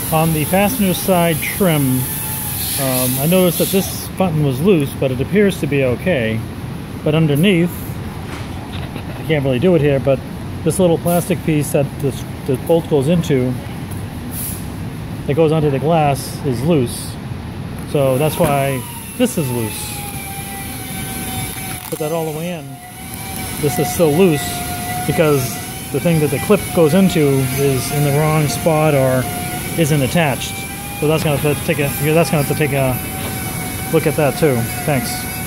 On the passenger side trim, I noticed that this button was loose, but it appears to be okay. But underneath, I can't really do it here, but this little plastic piece that the bolt goes into, that goes onto the glass, is loose. So that's why this is loose. Put that all the way in. This is still loose because the thing that the clip goes into is in the wrong spot or isn't attached. So that's gonna have to take a look at that too. Thanks.